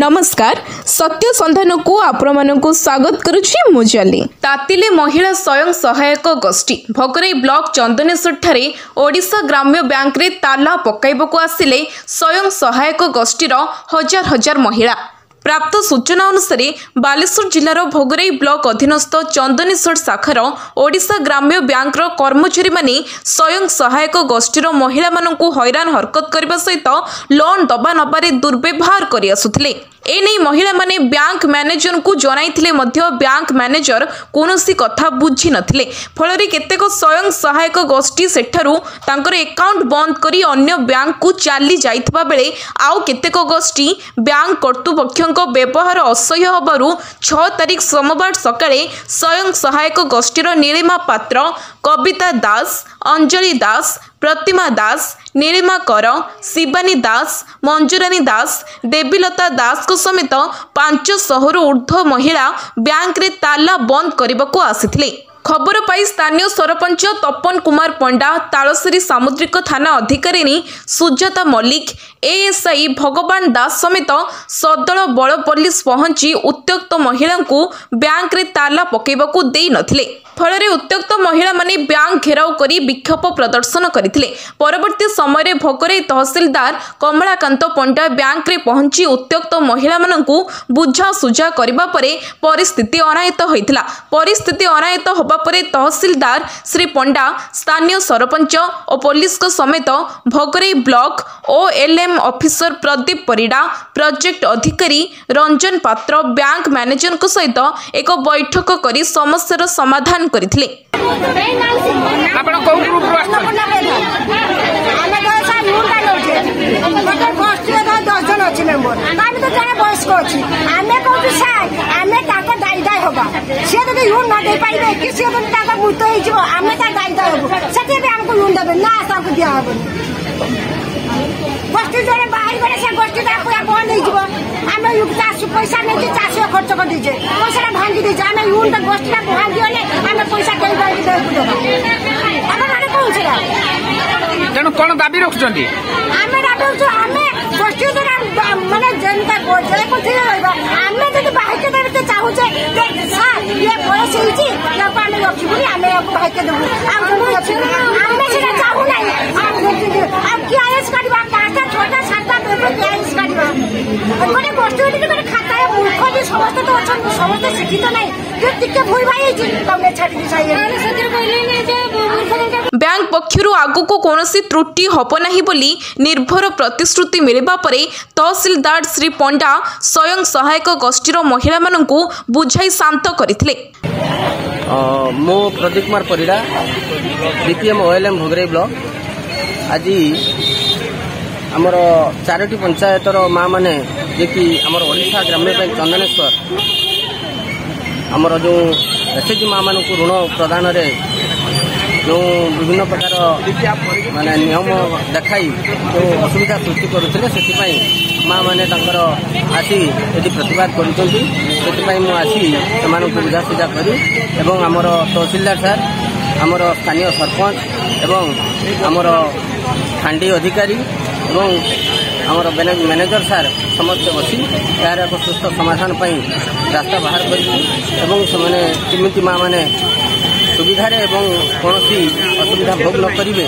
नमस्कार सत्य संधान को आपण स्वागत करुछि मुजली तातिले महिला स्वयं सहायक गोष्ठी भगरई ब्लॉक चंदनेश्वर ठारे ओडिशा ग्राम्य बैंक रे ताला पकाइबको आसिले स्वयं सहायक गोष्ठीर हजार हजार महिला। प्राप्त सूचना अनुसार बालेश्वर जिलार भोगराई ब्लॉक अधीनस्थ चंदनेश्वर शाखार ओडिशा ग्राम्य बैंक कर्मचारी माने स्वयं सहायक गोष्ठीर महिला मानकु हैरान हरकत करने सहित लोन दबा नबारे दुर्व्यवहार करि आसुथिले। एने महिला माने बैंक मैनेजर को जनाइथिले मध्य बैंक मैनेजर कोनोसी कथा बुझी नथिले। फलरे केतेक स्वयं सहायक गोष्ठी सेठारु तांकर अकाउंट बंद करी अन्य बैंक को चाली जाइतबा बेले आउ केतेक गोष्ठी बैंक कर्तृपक्षक व्यवहार असह्य होबारु 6 तारिख सोमवार सकाळे स्वयं सहायक गोष्ठीर नीलिमा पात्र, कविता दास, अंजलि दास, प्रतिमा दास, नीलिमा कर, शिवानी दास, मंजुरानी दास, देवीलता दास को समेत 500 रु ऊर्ध्व महिला बैंक रे ताला बंद करने आसिथिले। खबर पाई स्थानीय सरपंच तपन कुमार पंडा, तालसेरी सामुद्रिक थाना अधिकारिणी सुजाता मल्लिक, एएसआई भगवान दास समेत सदल बल पुलिस पहुंची उत्त्यक्त महिला को बैंक रे ताला पकाइबाकू देई नथिले। फलरे उत्त्यक्त महिला माने बैंक घेराव करी विक्षोभ प्रदर्शन करथिले। परवर्ती समय भोगराई तहसीलदार कमलाकांत पंडा बैंक रे पहुंची उत्त्यक्त महिला मानकू बुझा सुझा करबा परे परिस्थिति अनायत होइतिला। परिस्थिति अनायत होबा परे तहसीलदार श्री पंडा, स्थानीय सरपंच और पुलिस को समेत Bhograi block OLM officer Pradeep Parida, project अधिकारी रंजन पात्र, बैंक मैनेजर को सहित एक बैठक करी समस्यार समाधान करथिले। गोष्ठी जड़े बाहर गले से गोष्ठी पूरा बंद हो पैसा नहीं चाष खर्च कर दीजिए पैसा भांगी दीजिए आम यून गोष्ठी भांगी गले आम पैसा तेणु कौन दाबी रखुं आम दाबी रखु आम गोष्ठी मानने जेनता आम जब बाहर देते चाहूचे ये बयस होमें रखी आम बाहर देवु चाहू ना किस करवा 5टा 6टा 7टा किस करवा गोटे गोष्ठी खाता मूर्ख भी समस्त तो अच्छा समस्त शिक्षित ना टिके भूल भाई बैंक पक्षरु आगु को कोनोसी त्रुटि हब नाही बोली निर्भर प्रतिश्रुति मिलबा परे तहसीलदार श्री पंडा स्वयं सहायक गोष्ठीर महिला मानकू बुझाई शांत करथिले। मो Pradeep Kumar Parida, DPM OLM Bhograi block. आज आमर 4टी पंचायतर माँ माने जे कि आमर ओडिशा ग्राम्य बैंक चंदनेश्वर आमर जो एसएचजी माँ मान ऋण प्रदान रे जो विभिन्न प्रकार माने नियम देखाई जो असुविधा सृष्टि करुଥିଲେ ସେଥିପାଇଁ माँ माने तांकर आसी यदि प्रतिवाद करुଛନ୍ତି ସେଥିପାଇଁ ମୁଁ आसी ସେମାନଙ୍କୁ ବୁଝାସୁଝା କରି ଏବଂ ଆମର ତହସିଲଦାर ସାର୍ ଆମର ସ୍ଥାନୀୟ ସରପଞ୍ଚ ଏବଂ ଆମର फांडी अधिकारी एवं आमर मैनेजर सार समस्त बसी यार एक सुस्थ समाधान रास्ता बाहर करमिति माँ मैंने सुविधा कौन असुविधा भोग न करेंगे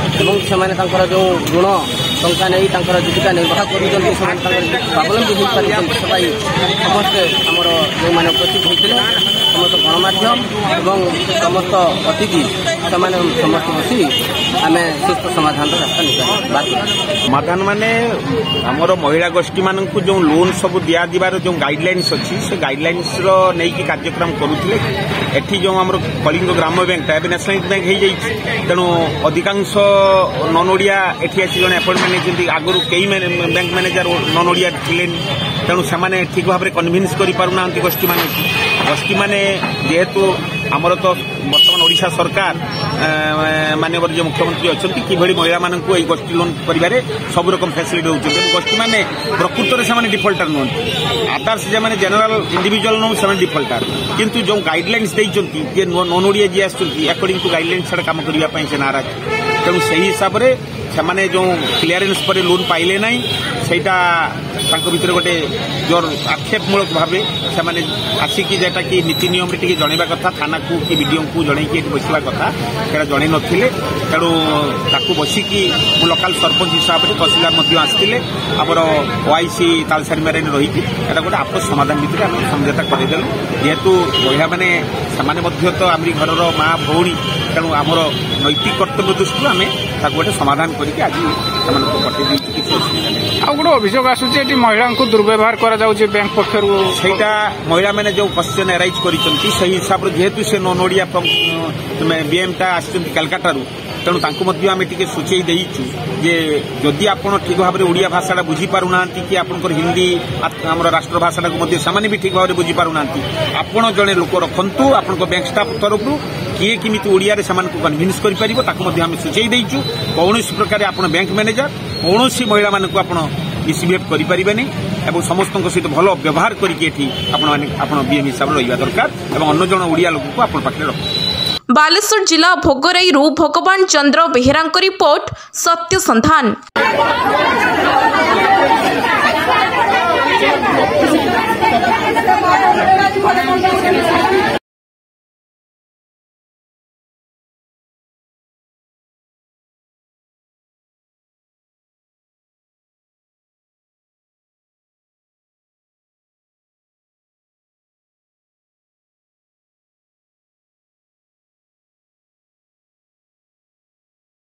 से जो ऋण टंका नहीं जीविका निर्वाह कर स्वावलम्बी हो पारे समस्ते आमर जो मैंने उपस्थित होते समस्त गणमाध्यम एवं समस्त अतिथि से समस्त बसी आम सुस्थ समाधान रास्ता निकाल समाधान माने आमर महिला गोष्ठी मान जो लोन सब दिया दिवार जो गाइडलाइंस अच्छी से गाइडलाइंस नहीं कार्यक्रम करुले एठी जो आम कलिंग ग्राम्य बैंक एवं नेशनल बैंक हो जाए तेणु अधिकांश नन ओडिया एठी आसी जन अपॉइंटमेंट आगुरी कई बैंक मैनेजर नन ओडिया थे तेणु से ठीक भाव में कन्भिन्स करना गोष्ठी माने जेहेतु आमर तो बर्तमान ओडिशा सरकार माननीय जो मुख्यमंत्री अच्छा कि महिला मानक गोष्ठी लोन कर सब रकम फैसिलिटी होती गोष्ठी मैंने प्रकृत में डिफल्टर नुहति आदर्श जो जनरल इंडिविजुअल नु से डिफल्टर किंतु जो गाइडलाइंस नन ओडिया जी आकॉर्डिंग टू गाइडलाइंस कम करने से नाराज तेणु से हिसाब से से जो क्लीयरेन्स पर लोन पाइले ना सहीटा भर गोटे जोर आक्षेपमूलक भाव से आसिकी जेटा कि नीति नियम टी जनवा कथा थाना को कि विडीओ को जनईकि बसवा कथा से जन नथिले तेणु ताकू बसिकी लोकाल सरपंच हिसाब से तहसीलदार आसते आमर ओआईसी तालसारी मेरे रही गोटे आपस समाधान भितर आम समझौता करदेलु जेहेतु महिला मैंने तो आमरी घर माँ भौणी तेणु आमर नैतिक कर्तव्य दृष्टि आम गोटे समाधान करके आज पठे किसी असुविधा गोटे अभियोग आसूची महिला को दुर्व्यवहार बैंक पक्षर सहीटा महिला मैंने जो क्वेश्चन एराइज कर हिसाब से जेहेतु से नॉन ओडिया बीएमटा आसुच्च कलकाता तेणु आम टे सूचई देचु जे जदि आप ठीक भाव में ओडिया भाषा बुझीपारूना कि आपंकर हिंदी आम राष्ट्रभाषा को भी ठीक भाव में बुझीपारूना आपड़ जड़े लोक रखु आप बैंक स्टाफ तरफ किए किमी ओडिया कन्भिन्स कर सूचई देचु कौन प्रकार आप बैंक मैनेजर कौन महिला मानक आप मिसबिहेव करें और समस्त सहित भल व्यवहार करके बीएम हिसाब से रहा दरकार और अन्य जन ओडिया लोक को आप पाखे रख बालेश्वर जिला भोगराईरू भगवान चंद्र बेहेरा रिपोर्ट सत्य संधान।